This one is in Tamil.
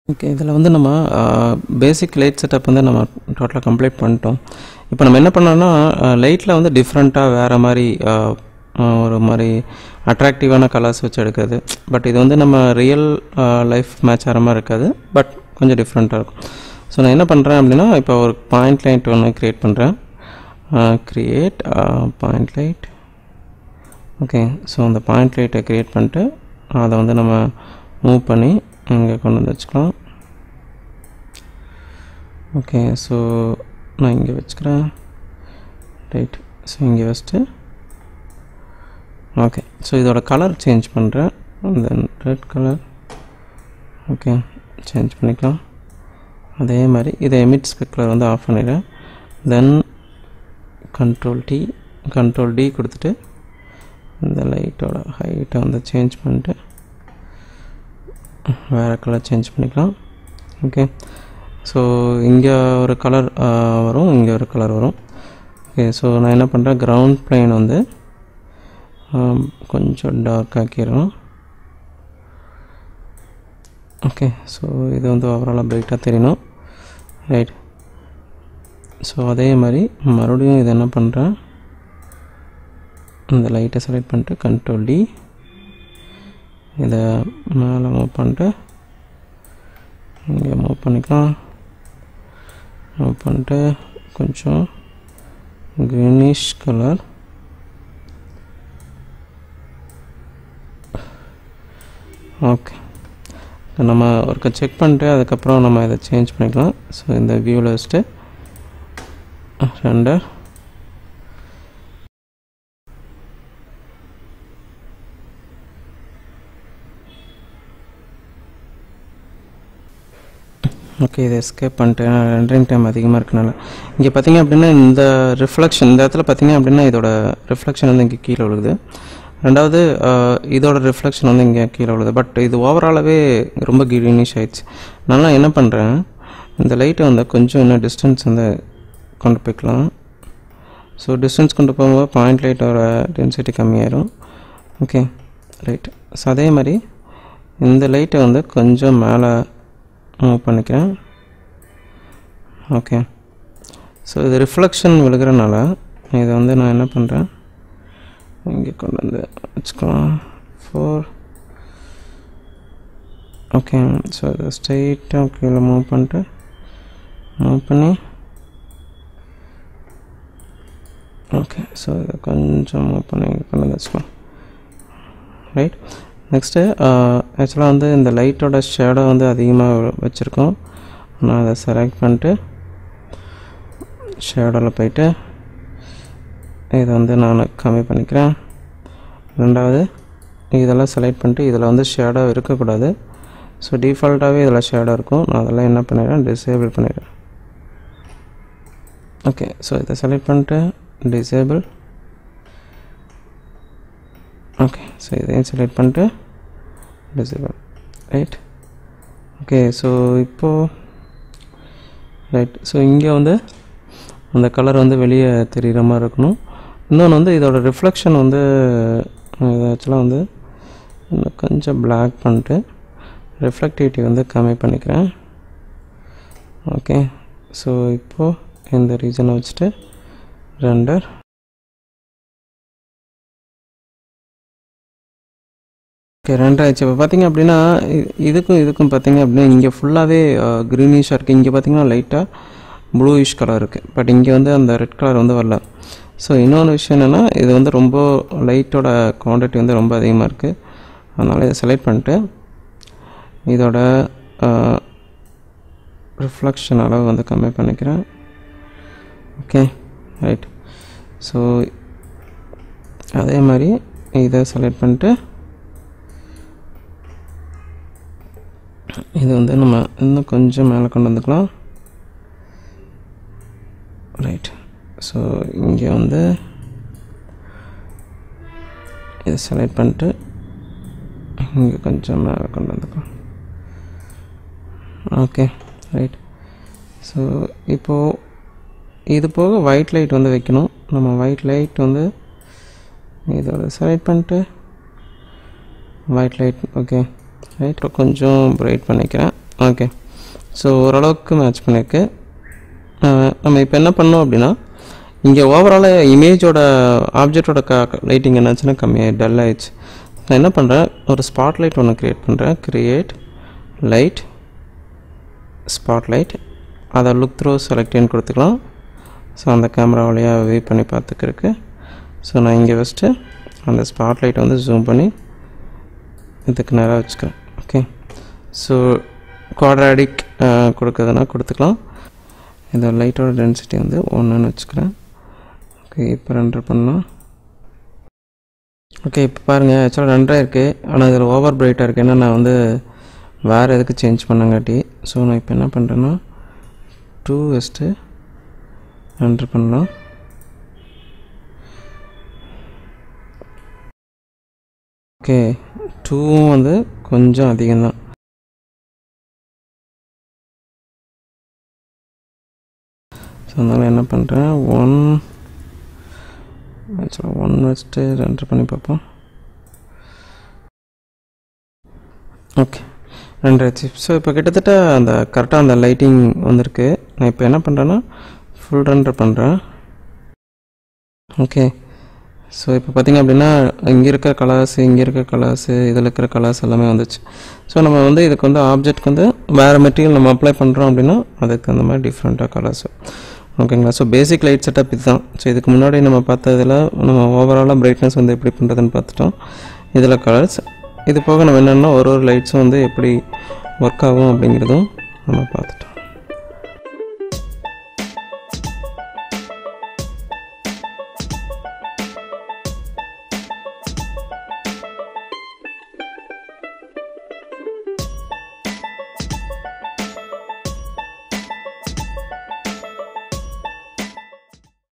ஓகே, இதில் வந்து நம்ம பேசிக் லைட் செட்டப் வந்து நம்ம டோட்டலாக கம்ப்ளீட் பண்ணிட்டோம். இப்போ நம்ம என்ன பண்ணோம்னா லைட்டில் வந்து டிஃப்ரெண்ட்டாக வேறு மாதிரி ஒரு மாதிரி அட்ராக்டிவான கலர்ஸ் வச்சு எடுக்கிறது. பட் இது வந்து நம்ம ரியல் லைஃப் மேட்ச் ஆகிற மாதிரி இருக்காது, பட் கொஞ்சம் டிஃப்ரெண்ட்டாக இருக்கும். ஸோ நான் என்ன பண்ணுறேன் அப்படின்னா, இப்போ ஒரு பாயிண்ட் லைட் ஒன்று க்ரியேட் பண்ணுறேன். Create point light. Okay, so அந்த பாயிண்ட் லைட்டை க்ரியேட் பண்ணிட்டு அதை வந்து நம்ம மூவ் பண்ணி இங்கே கொண்டு வந்து வச்சுக்கலாம். ஓகே, ஸோ நான் இங்கே வச்சுக்கிறேன். ரைட், ஸோ இங்கே வச்சுட்டு ஓகே, ஸோ இதோட கலர் சேஞ்ச் பண்ணுறேன். Then red colour. Okay, change பண்ணிக்கலாம். அதே மாதிரி இதை எமிட் ஸ்பெக்குலர் வந்து ஆஃப் பண்ணிடுறேன். தென் கண்ட்ரோல் டி கொடுத்துட்டு இந்த லைட்டோட ஹைட்டை வந்து சேஞ்ச் பண்ணிட்டு வேறு கலர் சேஞ்ச் பண்ணிக்கலாம். ஓகே, ஸோ இங்கே ஒரு கலர் வரும், இங்கே ஒரு கலர் வரும். ஓகே, ஸோ நான் என்ன பண்ணுறேன், கிரவுண்ட் பிளேன் வந்து கொஞ்சம் டார்க் ஆக்கிடுறோம். ஓகே, ஸோ இது வந்து ஓவராலாக பிரைட்டாக தெரியணும். ரைட், ஸோ அதே மாதிரி மறுபடியும் இது என்ன பண்ணுறேன், இந்த லைட்டை செலக்ட் பண்ணிட்டு கண்ட்ரோல் டி இதை மேலே மூவ் பண்ணிட்டு இங்கே மூவ் பண்ணிக்கலாம். மூவ் பண்ணிட்டு கொஞ்சம் க்ரீனிஷ் கலர். ஓகே, நம்ம ஒருக்க செக் பண்ணிட்டு அதுக்கப்புறம் நம்ம இதை சேஞ்ச் பண்ணிக்கலாம். ஸோ இந்த வியூவில் வச்சுட்டு ரெண்டர். ஓகே, இதை எஸ்கேப் பண்ணிட்டேன். ரெண்டரிங் டைம் அதிகமாக இருக்கனால இங்கே பார்த்தீங்க அப்படின்னா இந்த ரிஃப்ளெக்ஷன் இந்த இடத்துல பார்த்தீங்க அப்படின்னா இதோட ரிஃப்ளெக்ஷன் வந்து இங்கே கீழே விழுகுது. ரெண்டாவது இதோட ரிஃப்ளெக்ஷன் வந்து இங்கே கீழே விழுது. பட் இது ஓவராலாகவே ரொம்ப க்ரீனிஷ் ஆயிடுச்சு. நான் என்ன பண்ணுறேன், இந்த லைட்டை வந்து கொஞ்சம் இன்னும் டிஸ்டன்ஸ் வந்து கொண்டு போய்க்கலாம். ஸோ டிஸ்டன்ஸ் கொண்டு போகும்போது பாயிண்ட் லைட்டோட டென்சிட்டி கம்மியாயிரும். Okay, right. ஸோ அதே மாதிரி இந்த லைட்டை வந்து கொஞ்சம் மேலே மூவ் பண்ணிக்கிறேன். ஓகே, ஸோ இது ரிஃப்ளெக்ஷன் விழுகிறனால இதை வந்து நான் என்ன பண்ணுறேன், இங்கே கொண்டு வந்து வச்சுக்கலாம் 4. ஓகே, ஸோ இதை ஸ்ட்ரைட்டாக கீழே மூவ் பண்ணி ஓகே, ஸோ இதை கொஞ்சம் மூவ் பண்ணி இங்கே கொண்டு வந்து வச்சுக்கலாம். ரைட், நெக்ஸ்ட்டு ஆக்சுவலாக வந்து இந்த லைட்டோட ஷேடோ வந்து அதிகமாக வச்சுருக்கோம். நான் அதை செலக்ட் பண்ணிட்டு ஷேடோவில் போயிட்டு இதை வந்து நான் கம்மி பண்ணிக்கிறேன். ரெண்டாவது இதெல்லாம் செலக்ட் பண்ணிட்டு இதில் வந்து ஷேடோ இருக்கக்கூடாது. ஸோ டிஃபால்ட்டாகவே இதில் ஷேடோ இருக்கும். நான் அதெல்லாம் என்ன பண்ணிடுறேன், டிசேபிள் பண்ணிடுறேன். ஓகே, ஸோ இதை செலக்ட் பண்ணிட்டு டிசேபிள். ஓகே, ஸோ இதையும் செலக்ட் பண்ணிட்டு டிசேபிள். ரைட், ஓகே, ஸோ இப்போது ரைட். ஸோ இங்கே வந்து அந்த கலர் வந்து வெளியே தெரிகிற மாதிரி இருக்கணும். இன்னொன்று வந்து இதோட ரிஃப்ளெக்ஷன் வந்து இது ஆக்சுவலாக வந்து இன்னும் கொஞ்சம் பிளாக் பண்ணிட்டு ரிஃப்ளெக்டிவிட்டி வந்து கம்மி பண்ணிக்கிறேன். ஓகே, ஸோ இப்போது இந்த ரீஜனை வச்சுட்டு ரெண்டர். ஓகே, ரெண்டர் ஆயிடுச்சு. இப்போ பார்த்திங்க அப்படின்னா இதுக்கும் பார்த்திங்க அப்படின்னா இங்கே ஃபுல்லாகவே க்ரீனிஷாக இருக்குது. இங்கே பார்த்திங்கன்னா லைட்டாக ப்ளூயிஷ் கலர் இருக்குது. பட் இங்கே வந்து அந்த ரெட் கலர் வந்து வரல. ஸோ இன்னொன்று விஷயம் என்னென்னா, இது வந்து ரொம்ப லைட்டோட குவான்டிட்டி வந்து ரொம்ப அதிகமாக இருக்குது. அதனால் இதை செலக்ட் பண்ணிட்டு இதோட ரிஃப்ளெக்ஷன் அளவு வந்து கம்மி பண்ணிக்கிறேன். Okay, right. ஸோ அதே மாதிரி இதை செலக்ட் பண்ணிட்டு இது வந்து நம்ம இன்னும் கொஞ்சம் மேலே கொண்டு வந்துக்கலாம். ரைட், ஸோ இங்கே வந்து இதை செலக்ட் பண்ணிட்டு இங்கே கொஞ்சம் மேலே கொண்டு வந்துக்கலாம். Okay, right. ஸோ இப்போது இது போக ஒயிட் லைட் வந்து வைக்கணும். நம்ம ஒயிட் லைட் வந்து இதோட செலக்ட் பண்ணிட்டு ஒயிட் லைட். Okay, right. கொஞ்சம் பிரைட் பண்ணிக்கிறேன். ஓகே. ஸோ ஓரளவுக்கு மேட்ச் பண்ணியிருக்கு. நம்ம இப்போ என்ன பண்ணோம் அப்படின்னா, இங்கே ஓவராலாக இமேஜோட ஆப்ஜெக்டோட லைட்டிங் என்னாச்சுன்னா கம்மியாக டல் ஆயிடுச்சு. நான் என்ன பண்ணுறேன், ஒரு ஸ்பாட்லைட் ஒன்று க்ரியேட் பண்ணுறேன். க்ரியேட் லைட் ஸ்பாட்லைட், அதை லுக் த்ரூ செலக்டின்னு கொடுத்துக்கலாம். ஸோ அந்த கேமரா வழியாக வியூ பண்ணி பார்த்துக்கிறதுக்கு. ஸோ நான் இங்கே ஃபஸ்ட்டு அந்த ஸ்பாட்லைட்டை வந்து ஜூம் பண்ணி இதுக்கு நேராக வச்சுக்கிறேன். ஓகே, ஸோ குவாட்ராடிக் கொடுக்குறதுனா கொடுத்துக்கலாம். இந்த லைட்டோட டென்சிட்டி வந்து 1ன்னு வச்சுக்கிறேன். ஓகே, இப்போ ரெண்டர் பண்ணலாம். ஓகே, இப்போ பாருங்கள், ஆக்சுவலாக ரெண்டராக இருக்குது. ஆனால் இதில் ஓவர் பிரைட்டாக இருக்குது. ஏன்னா நான் வந்து வேறு எதுக்கு சேஞ்ச் பண்ணங்காட்டி. ஸோ நான் இப்போ என்ன பண்ணுறேன்னா 2 வச்சுட்டு ரெண்டர் பண்ணலாம். ஓகே, 2வும் வந்து கொஞ்சம் அதிகம்தான். ஸோ அதனால் என்ன பண்ணுறேன், 1 வச்சுட்டு ரெண்டர் பண்ணி பார்ப்போம். ஓகே, ரெண்டாச்சு. ஸோ இப்போ கிட்டத்தட்ட அந்த கரெக்டாக அந்த லைட்டிங் வந்திருக்கு. நான் இப்போ என்ன பண்ணுறேன்னா ஃபுல் ரெண்டர் பண்ணுறேன். ஓகே, ஸோ இப்போ பார்த்திங்க அப்படின்னா இங்கே இருக்க கலர்ஸு, இங்கே இருக்க கலர்ஸு, இதில் இருக்கிற கலர்ஸ் எல்லாமே வந்துச்சு. ஸோ நம்ம வந்து இதுக்கு வந்து ஆப்ஜெக்ட்க்கு வந்து வேறு மெட்டீரியல் நம்ம அப்ளை பண்ணுறோம் அப்படின்னா அதுக்கு அந்த மாதிரி டிஃப்ரெண்ட்டாக கலர்ஸ். ஓகேங்களா. ஸோ பேசிக் லைட் செட்டப் இதுதான். ஸோ இதுக்கு முன்னாடி நம்ம பார்த்ததில் நம்ம ஓவராலாக பிரைட்னஸ் வந்து எப்படி பண்ணுறதுன்னு பார்த்துட்டோம். இதில் கலர்ஸ், இது போக நம்ம என்னென்னா ஒரு லைட்ஸும் வந்து எப்படி ஒர்க் ஆகும் அப்படிங்கிறதும் நம்ம பார்த்துட்டோம்.